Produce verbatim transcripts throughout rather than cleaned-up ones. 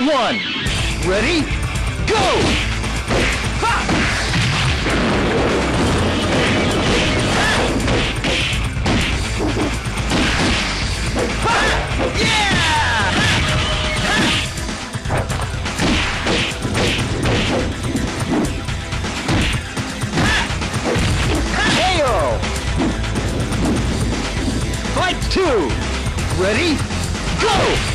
one. Ready? Go! Ha! Ha! Yeah! K O! Fight two! Ready? Go!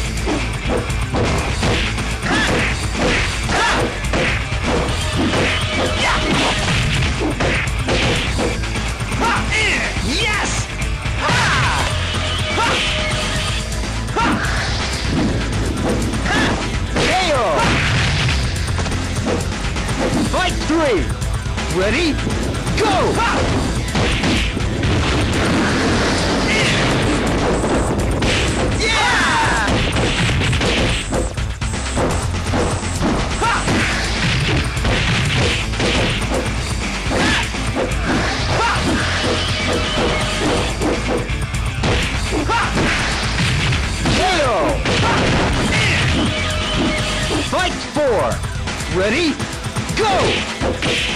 Yes! Ha! Ha! Ha! Ha! K O! Fight three! Ready? Go! Ha! Yeah! Ha! K O! Fight four! Ready? Go!